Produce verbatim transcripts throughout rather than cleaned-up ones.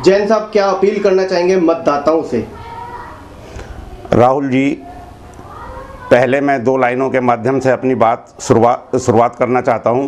जैन साहब क्या अपील करना चाहेंगे मतदाताओं से? राहुल जी, पहले मैं दो लाइनों के माध्यम से अपनी बात शुरुआत शुरुआत करना चाहता हूं।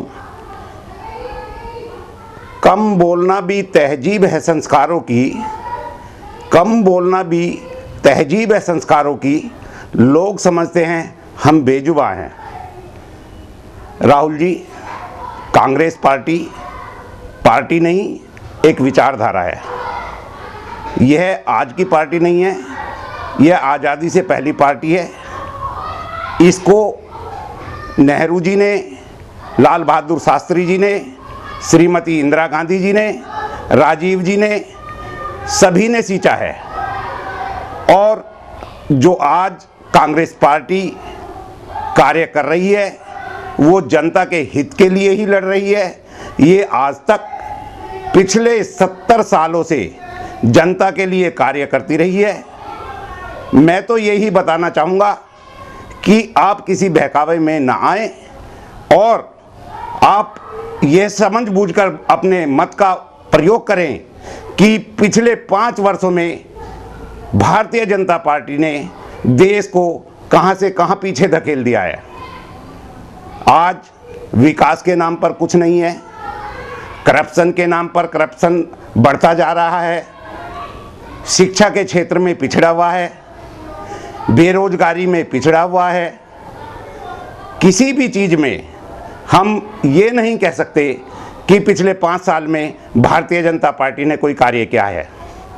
कम बोलना भी तहजीब है संस्कारों की, कम बोलना भी तहजीब है संस्कारों की, लोग समझते हैं हम बेजुबान हैं। राहुल जी, कांग्रेस पार्टी पार्टी नहीं, एक विचारधारा है। यह आज की पार्टी नहीं है, यह आज़ादी से पहली पार्टी है। इसको नेहरू जी ने, लाल बहादुर शास्त्री जी ने, श्रीमती इंदिरा गांधी जी ने, राजीव जी ने, सभी ने सींचा है। और जो आज कांग्रेस पार्टी कार्य कर रही है वो जनता के हित के लिए ही लड़ रही है। ये आज तक पिछले सत्तर सालों से जनता के लिए कार्य करती रही है। मैं तो यही बताना चाहूँगा कि आप किसी बहकावे में ना आए और आप ये समझ बूझकर अपने मत का प्रयोग करें कि पिछले पाँच वर्षों में भारतीय जनता पार्टी ने देश को कहां से कहां पीछे धकेल दिया है। आज विकास के नाम पर कुछ नहीं है, करप्शन के नाम पर करप्शन बढ़ता जा रहा है, शिक्षा के क्षेत्र में पिछड़ा हुआ है, बेरोजगारी में पिछड़ा हुआ है। किसी भी चीज़ में हम ये नहीं कह सकते कि पिछले पाँच साल में भारतीय जनता पार्टी ने कोई कार्य किया है।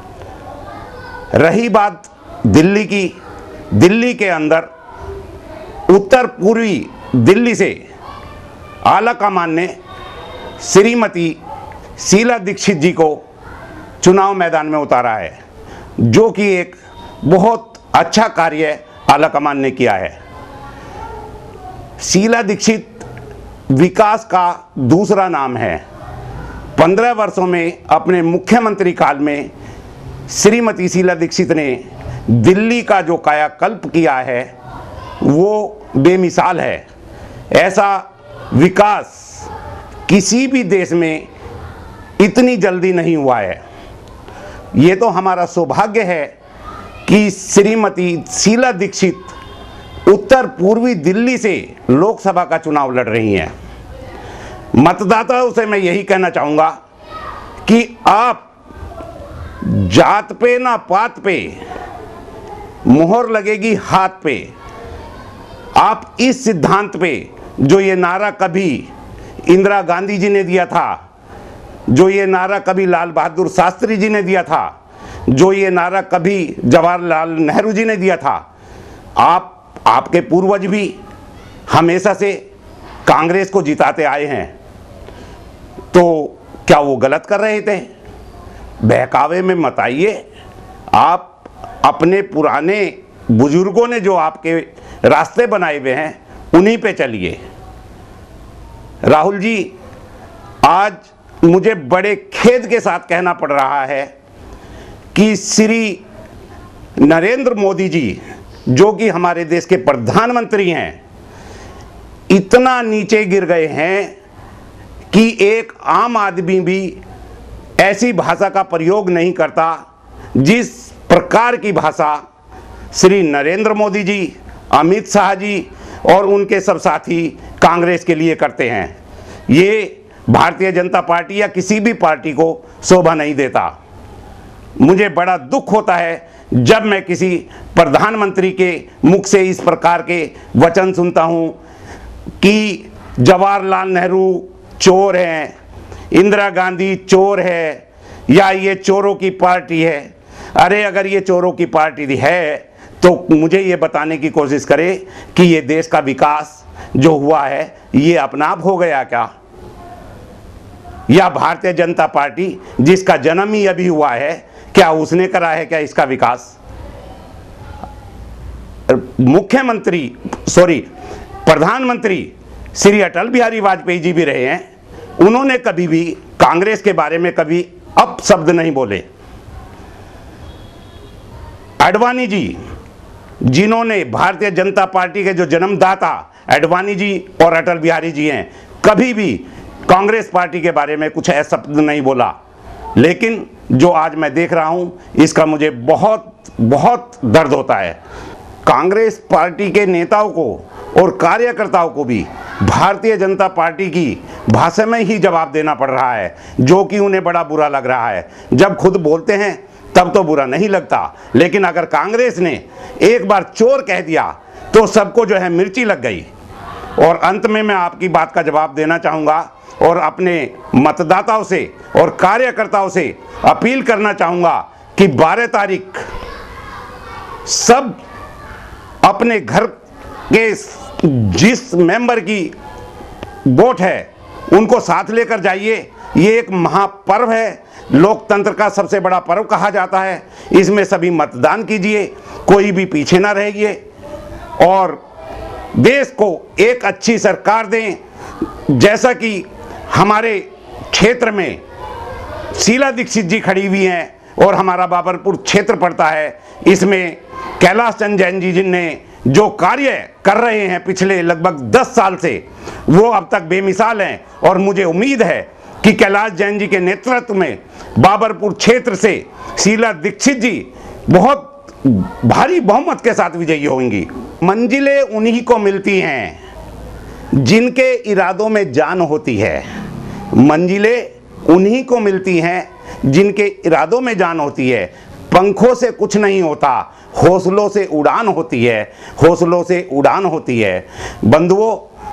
रही बात दिल्ली की, दिल्ली के अंदर उत्तर पूर्वी दिल्ली से आला कमान ने श्रीमती शीला दीक्षित जी को चुनाव मैदान में उतारा है, जो कि एक बहुत अच्छा कार्य आला कमान ने किया है। शीला दीक्षित विकास का दूसरा नाम है। पंद्रह वर्षों में अपने मुख्यमंत्री काल में श्रीमती शीला दीक्षित ने दिल्ली का जो कायाकल्प किया है वो बेमिसाल है। ऐसा विकास किसी भी देश में इतनी जल्दी नहीं हुआ है। ये तो हमारा सौभाग्य है कि श्रीमती शीला दीक्षित उत्तर पूर्वी दिल्ली से लोकसभा का चुनाव लड़ रही हैं। मतदाताओं से मैं यही कहना चाहूँगा कि आप जात पे ना पात पे मोहर लगेगी हाथ पे। आप इस सिद्धांत पे, जो ये नारा कभी इंदिरा गांधी जी ने दिया था, जो ये नारा कभी लाल बहादुर शास्त्री जी ने दिया था, जो ये नारा कभी जवाहरलाल नेहरू जी ने दिया था, आप आपके पूर्वज भी हमेशा से कांग्रेस को जिताते आए हैं। तो क्या वो गलत कर रहे थे? बहकावे में मत आइए। आप अपने पुराने बुजुर्गों ने जो आपके रास्ते बनाए हुए हैं उन्हीं पे चलिए। राहुल जी, आज मुझे बड़े खेद के साथ कहना पड़ रहा है कि श्री नरेंद्र मोदी जी, जो कि हमारे देश के प्रधानमंत्री हैं, इतना नीचे गिर गए हैं कि एक आम आदमी भी ऐसी भाषा का प्रयोग नहीं करता जिस प्रकार की भाषा श्री नरेंद्र मोदी जी, अमित शाह जी और उनके सब साथी कांग्रेस के लिए करते हैं। ये भारतीय जनता पार्टी या किसी भी पार्टी को शोभा नहीं देता। मुझे बड़ा दुख होता है जब मैं किसी प्रधानमंत्री के मुख से इस प्रकार के वचन सुनता हूँ कि जवाहरलाल नेहरू चोर हैं, इंदिरा गांधी चोर है, या ये चोरों की पार्टी है। अरे अगर ये चोरों की पार्टी है तो मुझे ये बताने की कोशिश करे कि ये देश का विकास जो हुआ है ये अपना आप हो गया क्या, या भारतीय जनता पार्टी जिसका जन्म ही अभी हुआ है क्या उसने करा है क्या इसका विकास? मुख्यमंत्री सॉरी प्रधानमंत्री श्री अटल बिहारी वाजपेयी जी भी रहे हैं, उन्होंने कभी भी कांग्रेस के बारे में कभी अपशब्द नहीं बोले। आडवाणी जी, जिन्होंने भारतीय जनता पार्टी के जो जन्मदाता आडवाणी जी और अटल बिहारी जी हैं, कभी भी कांग्रेस पार्टी के बारे में कुछ ऐसा शब्द नहीं बोला। लेकिन जो आज मैं देख रहा हूं, इसका मुझे बहुत बहुत दर्द होता है। कांग्रेस पार्टी के नेताओं को और कार्यकर्ताओं को भी भारतीय जनता पार्टी की भाषा में ही जवाब देना पड़ रहा है, जो कि उन्हें बड़ा बुरा लग रहा है। जब खुद बोलते हैं तब तो बुरा नहीं लगता, लेकिन अगर कांग्रेस ने एक बार चोर कह दिया तो सबको जो है मिर्ची लग गई। और अंत में मैं आपकी बात का जवाब देना चाहूँगा और अपने मतदाताओं से और कार्यकर्ताओं से अपील करना चाहूँगा कि बारह तारीख सब अपने घर के जिस मेंबर की वोट है उनको साथ लेकर जाइए। ये एक महापर्व है, लोकतंत्र का सबसे बड़ा पर्व कहा जाता है। इसमें सभी मतदान कीजिए, कोई भी पीछे ना रहिए और देश को एक अच्छी सरकार दें। जैसा कि हमारे क्षेत्र में शीला दीक्षित जी खड़ी हुई हैं और हमारा बाबरपुर क्षेत्र पड़ता है, इसमें कैलाश चंद जैन जी ने जो कार्य कर रहे हैं पिछले लगभग दस साल से, वो अब तक बेमिसाल हैं। और मुझे उम्मीद है कि कैलाश जैन जी के नेतृत्व में बाबरपुर क्षेत्र से शीला दीक्षित जी बहुत भारी बहुमत के साथ विजयी होंगी। मंजिलें उन्हीं को मिलती हैं जिनके इरादों में जान होती है। मंजिलें उन्हीं को मिलती हैं जिनके इरादों में जान होती है। पंखों से कुछ नहीं होता, हौसलों से उड़ान होती है, हौसलों से उड़ान होती है। बंधुओं,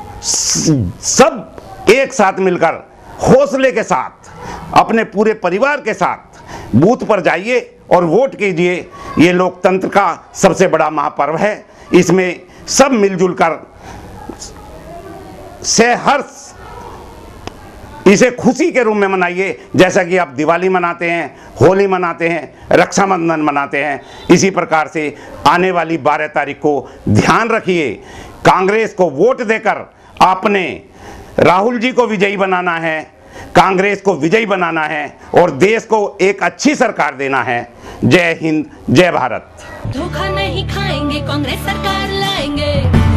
सब एक साथ मिलकर हौसले के साथ अपने पूरे परिवार के साथ बूथ पर जाइए और वोट कीजिए। ये लोकतंत्र का सबसे बड़ा महापर्व है। इसमें सब मिलजुल कर सहर्ष इसे खुशी के रूप में मनाइए, जैसा कि आप दिवाली मनाते हैं, होली मनाते हैं, रक्षाबंधन मनाते हैं। इसी प्रकार से आने वाली बारह तारीख को ध्यान रखिए। कांग्रेस को वोट देकर आपने राहुल जी को विजयी बनाना है, कांग्रेस को विजयी बनाना है और देश को एक अच्छी सरकार देना है। जय हिंद, जय भारत। धोखा नहीं खाएंगे, कांग्रेस सरकार लाएंगे।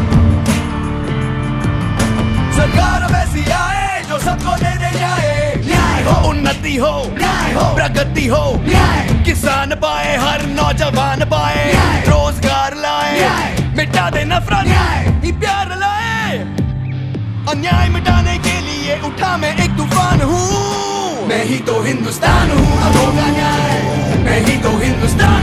सरकार वैसी आए जो सबको दे दे जाए, न्याय हो, उन्नति हो, न्याय हो, प्रगति हो, न्याय, किसान पाए, हर नौजवान पाए, रोजगार लाए, मिटा दे नफरत, न्याय, प्यार लाए। अन्याय मिटाने के लिए उठा मैं एक तूफान हूँ। मैं ही तो हिंदुस्तान हूँ, अब होगा न्याय। मैं ही तो हिंदुस्तान